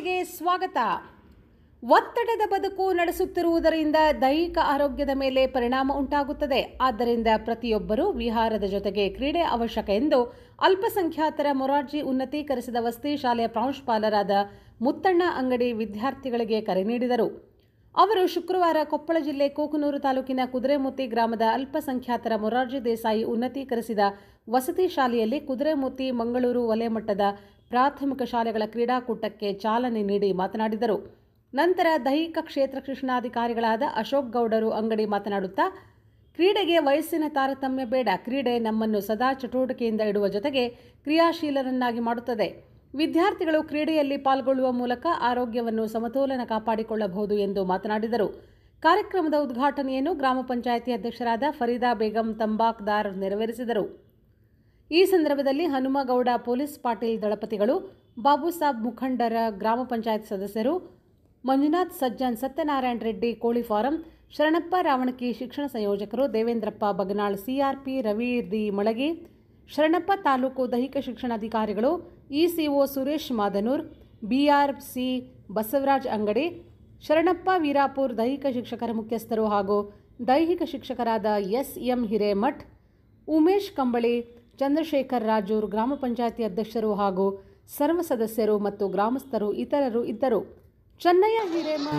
ವಾರ್ತೆಗಳಿಗೆ ಸ್ವಾಗತ. ಒತ್ತಡದ ಬದುಕು ನಡೆಸುತ್ತಿರುವುದರಿಂದ ದೈಹಿಕ ಆರೋಗ್ಯದ ಮೇಲೆ ಪರಿಣಾಮ ಉಂಟಾಗುತ್ತದೆ. ಆದ್ದರಿಂದ ಪ್ರತಿಯೊಬ್ಬರೂ ವಿಹಾರದ ಜೊತೆಗೆ ಕ್ರೀಡೆ ಅವಶ್ಯಕ ಎಂದು ಅಲ್ಪಸಂಖ್ಯಾತರ ಮೊರಾರ್ಜಿ ಉನ್ನತೀಕರಿಸಿದ ವಸತಿ ಶಾಲೆಯ ಪ್ರಾಂಶುಪಾಲರಾದ ಮುತ್ತಣ್ಣ ಅಂಗಡಿ ವಿದ್ಯಾರ್ಥಿಗಳಿಗೆ ಕರೆ ನೀಡಿದರು. ಅವರು ಶುಕ್ರವಾರ ಕೊಪ್ಪಳ ಜಿಲ್ಲೆ ಕೂಕನೂರು ತಾಲೂಕಿನ ಕುದುರೆಮುತ್ತಿ ಗ್ರಾಮದ ಅಲ್ಪಸಂಖ್ಯಾತರ ಮೊರಾರ್ಜಿ ದೇಸಾಯಿ ಉನ್ನತೀಕರಿಸಿದ ವಸತಿ ಶಾಲೆಯಲ್ಲಿ ಕುದುರೆಮುತ್ತಿ ಮಂಗಳೂರು ವಲಯ ಮಟ್ಟದ ಪ್ರಾಥಮಿಕ ಶಾಲೆಗಳ ಕ್ರೀಡಾಕೂಟಕ್ಕೆ ಚಾಲನೆ ನೀಡಿ ಮಾತನಾಡಿದರು. ನಂತರ ದೈಹಿಕ ಕ್ಷೇತ್ರ ಶಿಕ್ಷಣಾಧಿಕಾರಿಗಳಾದ ಅಶೋಕ್ ಗೌಡರು ಅಂಗಡಿ ಮಾತನಾಡುತ್ತಾ, ಕ್ರೀಡೆಗೆ ವಯಸ್ಸಿನ ತಾರತಮ್ಯ ಬೇಡ. ಕ್ರೀಡೆ ನಮ್ಮನ್ನು ಸದಾ ಚಟುವಟಿಕೆಯಿಂದ ಇಡುವ ಜೊತೆಗೆ ಕ್ರಿಯಾಶೀಲರನ್ನಾಗಿ ಮಾಡುತ್ತದೆ. ವಿದ್ಯಾರ್ಥಿಗಳು ಕ್ರೀಡೆಯಲ್ಲಿ ಪಾಲ್ಗೊಳ್ಳುವ ಮೂಲಕ ಆರೋಗ್ಯವನ್ನು ಸಮತೋಲನ ಕಾಪಾಡಿಕೊಳ್ಳಬಹುದು ಎಂದು ಮಾತನಾಡಿದರು. ಕಾರ್ಯಕ್ರಮದ ಉದ್ಘಾಟನೆಯನ್ನು ಗ್ರಾಮ ಪಂಚಾಯಿತಿ ಅಧ್ಯಕ್ಷರಾದ ಫರೀದಾ ಬೇಗಂ ತಂಬಾಕ್ದಾರ್ ನೆರವೇರಿಸಿದರು. ಈ ಸಂದರ್ಭದಲ್ಲಿ ಹನುಮಗೌಡ ಪೊಲೀಸ್ ಪಾಟೀಲ್ ದಳಪತಿಗಳು, ಬಾಬುಸಾಬ್ ಮುಖಂಡರ, ಗ್ರಾಮ ಪಂಚಾಯತ್ ಸದಸ್ಯರು, ಮಂಜುನಾಥ್ ಸಜ್ಜನ್, ಸತ್ಯನಾರಾಯಣ ರೆಡ್ಡಿ ಕೋಳಿ ಫಾರಂ, ಶರಣಪ್ಪ ರಾವಣಕಿ ಶಿಕ್ಷಣ ಸಂಯೋಜಕರು, ದೇವೇಂದ್ರಪ್ಪ ಬಗನಾಳ್ ಸಿಆರ್ಪಿ, ರವಿ ದಿ ಮಳಗಿ, ಶರಣಪ್ಪ ತಾಲೂಕು ದೈಹಿಕ ಶಿಕ್ಷಣಾಧಿಕಾರಿಗಳು, ಇಸಿಒ ಸುರೇಶ್ ಮಾದನೂರ್, ಬಿಆರ್ಸಿ ಬಸವರಾಜ್ ಅಂಗಡಿ, ಶರಣಪ್ಪ ವೀರಾಪುರ್ ದೈಹಿಕ ಶಿಕ್ಷಕರ ಮುಖ್ಯಸ್ಥರು ಹಾಗೂ ದೈಹಿಕ ಶಿಕ್ಷಕರಾದ ಎಸ್ಎಂ ಹಿರೇಮಠ್, ಉಮೇಶ್ ಕಂಬಳಿ, ಚಂದ್ರಶೇಖರ್ ರಾಜೂರ್, ಗ್ರಾಮ ಪಂಚಾಯಿತಿ ಅಧ್ಯಕ್ಷರು ಹಾಗೂ ಸರ್ವ ಸದಸ್ಯರು ಮತ್ತು ಗ್ರಾಮಸ್ಥರು ಇತರರು ಇದ್ದರು. ಚೆನ್ನಯ್ಯ ಹಿರೇಮಠ್